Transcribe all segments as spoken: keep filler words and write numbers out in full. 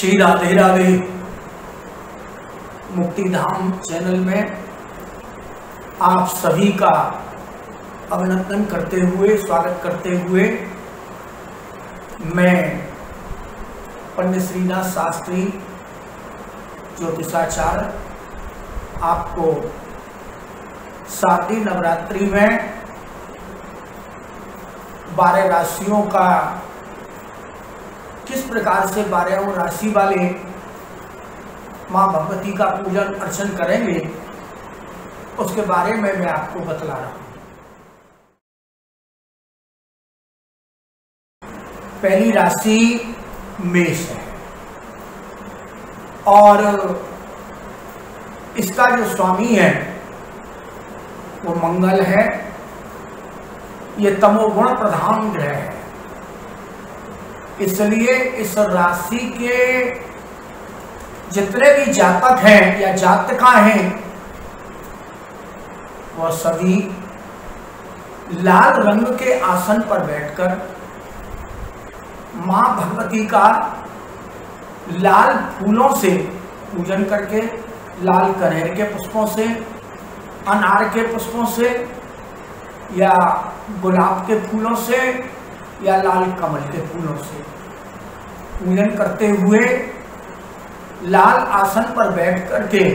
Shri Radhe Radhe. Muktidham channel में आप सभी का अभिनंदन करते हुए, स्वागत करते हुए मैं पंडित श्रीनाथ शास्त्री ज्योतिषाचार्य आपको शारदीय नवरात्रि में बारह राशियों का किस प्रकार से बारह राशि वाले माँ भगवती का पूजन अर्चन करेंगे उसके बारे में मैं आपको बतला रहा हूँ। पहली राशि मेष है और इसका जो स्वामी है वो मंगल है। ये तमोगुण प्रधान ग्रह है, इसलिए इस राशि के जितने भी जातक हैं या जातिका हैं वह सभी लाल रंग के आसन पर बैठकर मां भगवती का लाल फूलों से पूजन करके, लाल कनेर के पुष्पों से, अनार के पुष्पों से या गुलाब के फूलों से या लाल कमल के फूलों से पूजन करते हुए लाल आसन पर बैठ करके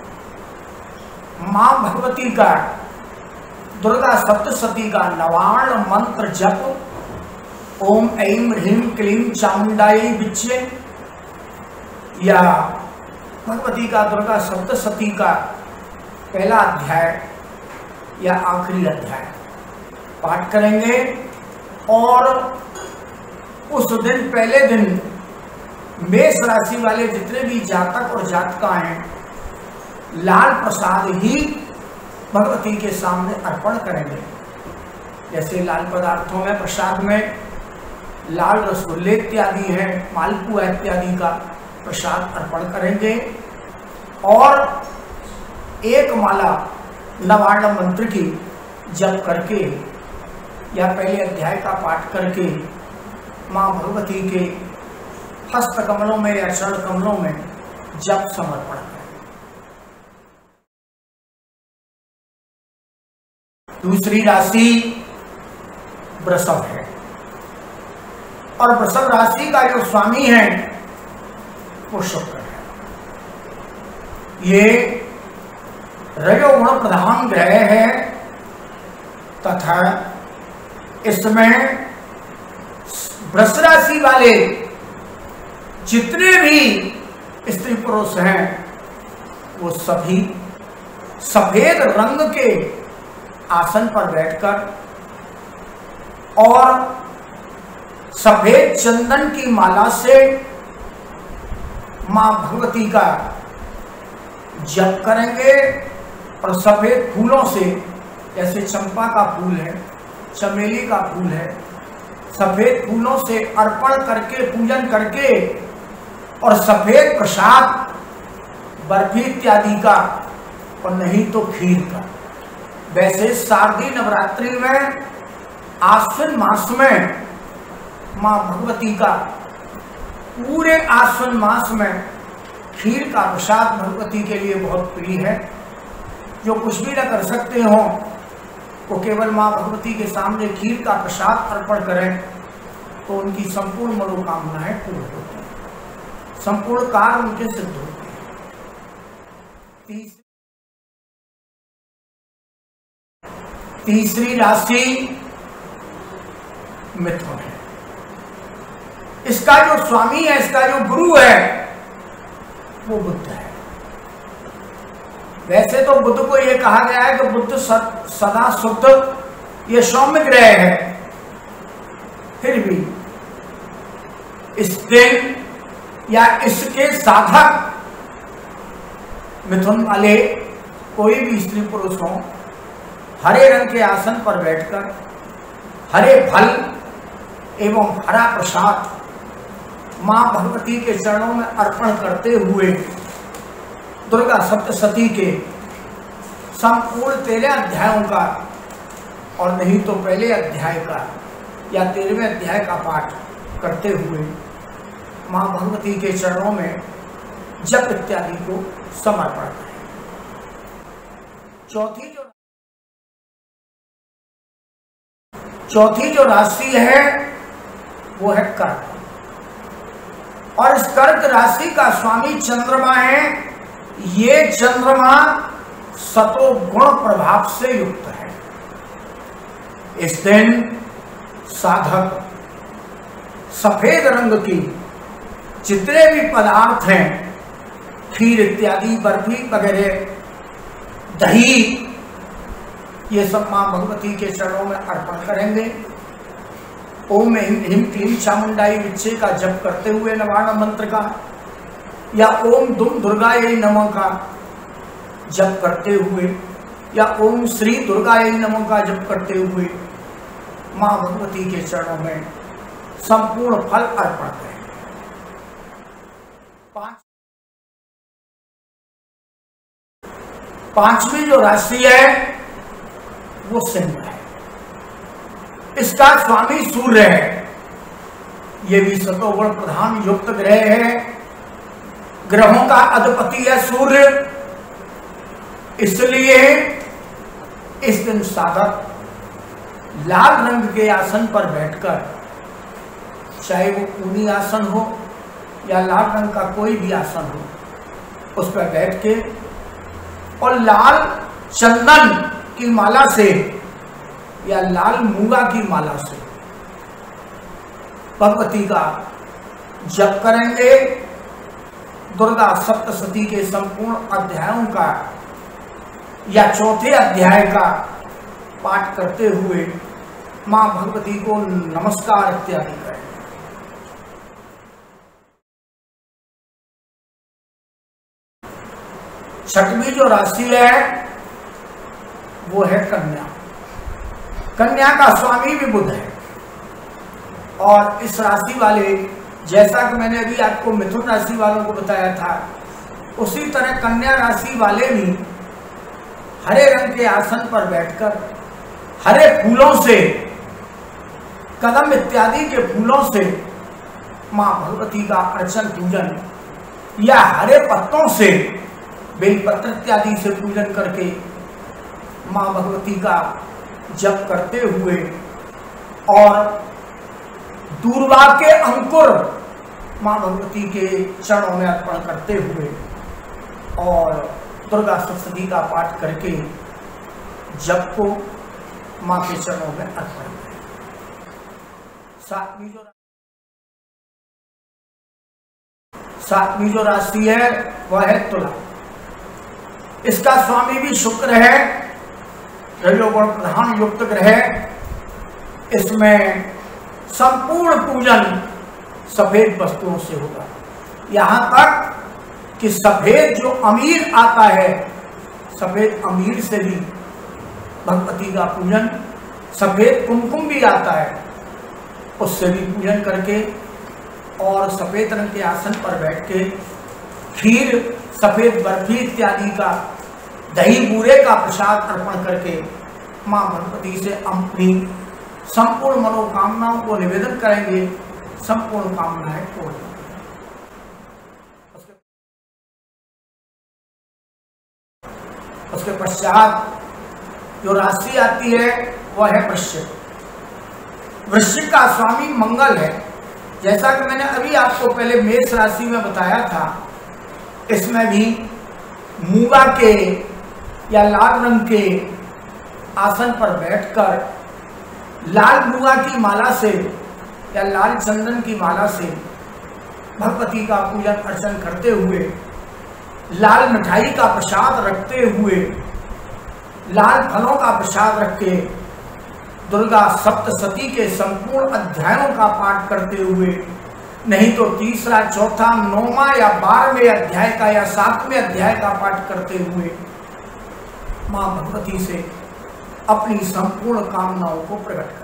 मां भगवती का दुर्गा सप्तशती का नवार्ण मंत्र जप ओम ऐं ह्रीं क्लीं चामुंडायै विच्चे या भगवती का दुर्गा सप्तशती का पहला अध्याय या आखिरी अध्याय पाठ करेंगे। और उस दिन पहले दिन मेष राशि वाले जितने भी जातक और जातिका हैं लाल प्रसाद ही भगवती के सामने अर्पण करेंगे। जैसे लाल पदार्थों में प्रसाद में लाल रसगुल्ले इत्यादि है, मालपुआ इत्यादि का प्रसाद अर्पण करेंगे और एक माला नवार्ण मंत्र की जप करके या पहले अध्याय का पाठ करके मां भगवती के हस्त कमलों में या चरण कमलों में जप समर्पण करें। दूसरी राशि वृषभ है और वृषभ राशि का जो स्वामी है वो शुक्र है। ये रजोगुण प्रधान ग्रह है तथा इसमें वृष राशि वाले जितने भी स्त्री पुरुष हैं वो सभी सफेद रंग के आसन पर बैठकर और सफेद चंदन की माला से मां भगवती का जप करेंगे और सफेद फूलों से, जैसे चंपा का फूल है, चमेली का फूल है, सफेद फूलों से अर्पण करके पूजन करके और सफेद प्रसाद बर्फी इत्यादि का और नहीं तो खीर का। वैसे शारदीय नवरात्रि में आश्विन मास में मां भगवती का पूरे आश्विन मास में खीर का प्रसाद भगवती के लिए बहुत प्रिय है। जो कुछ भी न कर सकते हो वो केवल मां भगवती के सामने खीर का प्रसाद अर्पण करें तो उनकी संपूर्ण मनोकामनाएं पूर्ण होती हैं, संपूर्ण कार्य उनके सिद्ध होते हैं। तीस, तीसरी राशि मिथुन है। इसका जो स्वामी है, इसका जो गुरु है वो बुध है। वैसे तो बुध को यह कहा गया है कि बुध सदा शुद्ध, ये सौम्य ग्रह है, फिर भी इस दिन या इसके साधक मिथुन वाले कोई भी स्त्री पुरुष हो हरे रंग के आसन पर बैठकर हरे फल एवं हरा प्रसाद मां भगवती के चरणों में अर्पण करते हुए दुर्गा सप्तशती के संपूर्ण तेरह अध्यायों का और नहीं तो पहले अध्याय का या तेरहवें अध्याय का पाठ करते हुए मां भगवती के चरणों में जप इत्यादि को समर्पण करें। चौथी जो चौथी जो राशि है वो है कर्क, और इस कर्क राशि का स्वामी चंद्रमा है। ये चंद्रमा सतो गुण प्रभाव से युक्त है। इस दिन साधक सफेद रंग की जितने भी पदार्थ हैं, खीर इत्यादि, बर्फी वगैरह, दही, ये सब मां भगवती के चरणों में अर्पण करेंगे। ओम ह्रीं क्लीं चामुंडाई विच्चे का जप करते हुए नवार्ण मंत्र का, या ओम दुम दुर्गायै नमः का जप करते हुए, या ओम श्री दुर्गायै नमः का जप करते हुए मां भगवती के चरणों में संपूर्ण फल अर्पण करें। पांच पांचवी जो राशि है वो सिंह है। इसका स्वामी सूर्य है। ये भी सतोगुण प्रधान युक्त ग्रह है। ग्रहों का अधिपति है सूर्य। इसलिए इस दिन साधक लाल रंग के आसन पर बैठकर, चाहे वो ऊनी आसन हो या लाल रंग का कोई भी आसन हो, उस पर बैठ के और लाल चंदन की माला से या लाल मूंगा की माला से भगवती का जप करेंगे। दुर्गा सप्तशती के संपूर्ण अध्यायों का या चौथे अध्याय का पाठ करते हुए मां भगवती को नमस्कार इत्यादि करें। छठवीं जो राशि है वो है कन्या। कन्या का स्वामी भी बुध है, और इस राशि वाले, जैसा कि मैंने अभी आपको मिथुन राशि वालों को बताया था, उसी तरह कन्या राशि वाले भी हरे रंग के आसन पर बैठकर हरे फूलों से, कदम इत्यादि के फूलों से मां भगवती का अर्चन पूजन, या हरे पत्तों से, बेलपत्र इत्यादि से पूजन करके मां भगवती का जप करते हुए, और दूर्वा के अंकुर मां भगवती के चरणों में अर्पण करते हुए और दुर्गा सप्तशती का पाठ करके जप को मां के चरणों में अर्पण करें। सातवीं जो सातवीं जो राशि है वह है तुला। इसका स्वामी भी शुक्र है, रजोगुण प्रधान युक्त ग्रह। इसमें संपूर्ण पूजन सफेद वस्तुओं से होगा। यहां तक कि सफेद जो अमीर आता है, सफेद अमीर से भी भगवती का पूजन, सफेद कुमकुम भी आता है, उससे भी पूजन करके और सफेद रंग के आसन पर बैठ के खीर, सफेद बर्फी इत्यादि का, दही बूरे का प्रसाद अर्पण करके मां भगवती से अपनी संपूर्ण मनोकामनाओं को निवेदन करेंगे। संपूर्ण कामनाएं पूर्ण। उसके पश्चात जो राशि आती है वह है वृश्चिक। वृश्चिक का स्वामी मंगल है। जैसा कि मैंने अभी आपको पहले मेष राशि में बताया था, इसमें भी मूंगा के या लाल रंग के आसन पर बैठकर लाल मूंगा की माला से या लाल चंदन की माला से भगवती का पूजन अर्चन करते हुए, लाल मिठाई का प्रसाद रखते हुए, लाल फलों का प्रसाद रख के दुर्गा सप्तशती के संपूर्ण अध्यायों का पाठ करते हुए, नहीं तो तीसरा, चौथा, नौवां या बारहवें अध्याय का या सातवें अध्याय का पाठ करते हुए मां भगवती से अपनी संपूर्ण कामनाओं को प्रकट करें।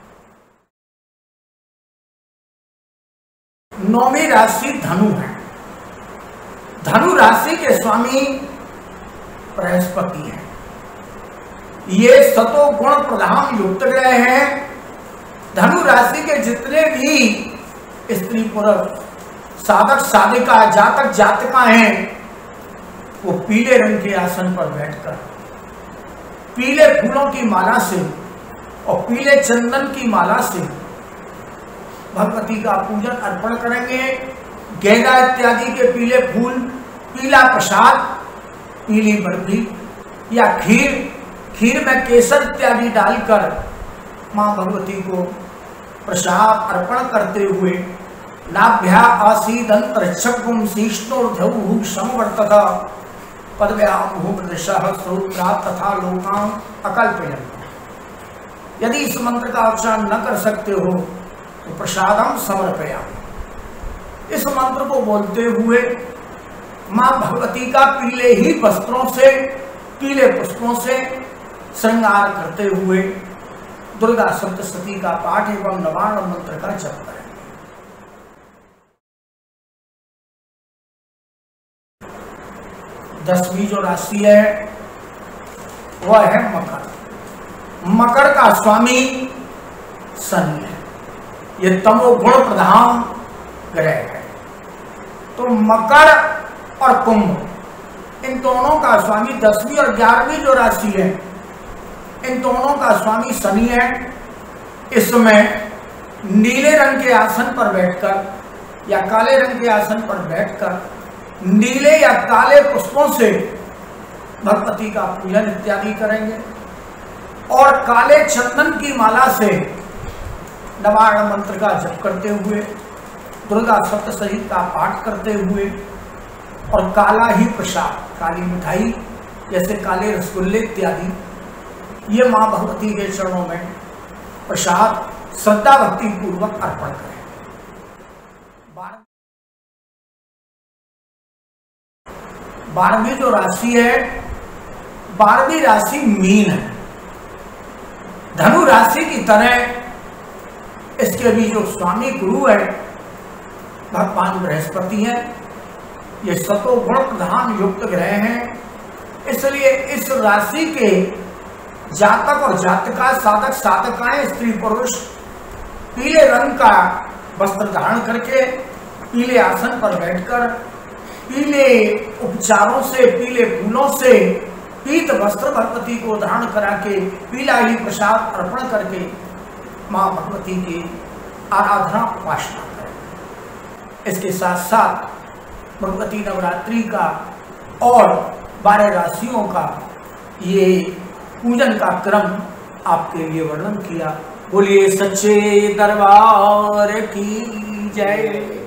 नौवीं राशि धनु है। धनु राशि के स्वामी बृहस्पति है। ये सतो गुण प्रधान युक्त ग्रह हैं। धनु राशि के जितने भी स्त्री पुरुष साधक साधिका जातक जातिकाएं वो पीले रंग के आसन पर बैठकर पीले फूलों की माला से और पीले चंदन की माला से भगवती का पूजन अर्पण करेंगे। गेंदा इत्यादि के पीले फूल, पीला प्रसाद, पीली बर्फी या खीर, खीर में केसर इत्यादि डालकर मां भगवती को प्रसाद अर्पण करते हुए नाभ्या आसीदंतरक्षकुम शीष्णोर्धौः समवर्तत पदव्याम भूमृषः श्रोत्रा तथा लोकाम अकल्पयन्। यदि इस मंत्र का उच्चारण न कर सकते हो तो प्रसादम समर्पयामि। इस मंत्र को बोलते हुए मां भगवती का पीले ही वस्त्रों से, पीले पुष्पों से श्रृंगार करते हुए दुर्गा सप्तशती का पाठ एवं नवार्ण मंत्र का जप करें। दसवीं जो राशि है वह है मकर। मकर का स्वामी शनि है, ये तमोगुण प्रधान ग्रह है। तो मकर और कुंभ इन दोनों का स्वामी, दसवीं और ग्यारहवीं जो राशि है इन दोनों का स्वामी शनि है। इसमें नीले रंग के आसन पर बैठकर या काले रंग के आसन पर बैठकर नीले या काले पुष्पों से भगवती का पूजन इत्यादि करेंगे और काले चंदन की माला से नवार्ण मंत्र का जप करते हुए, दुर्गा सप्तशती का पाठ करते हुए और काला ही प्रसाद, काली मिठाई जैसे काले रसगुल्ले इत्यादि ये मां भगवती के चरणों में प्रसाद श्रद्धा भक्ति पूर्वक अर्पण करें। बारहवीं जो राशि है, बारहवीं राशि मीन है। धनु राशि की तरह इसके भी जो स्वामी गुरु है भगवान बृहस्पति है। ये सतोगुण प्रधान युक्त ग्रह हैं, इसलिए इस राशि के जातक और जातिका, साधक साधकाएं, स्त्री पुरुष पीले रंग का वस्त्र धारण करके पीले आसन पर बैठकर पीले उपचारों से, पीले फूलों से पीत वस्त्र भगवती को धारण करा के पीला ही प्रसाद अर्पण करके मां भगवती की आराधना उपासना करें। इसके साथ साथ भगवती नवरात्रि का और बारह राशियों का ये पूजन का क्रम आपके लिए वर्णन किया। बोलिए सच्चे दरबार की जय।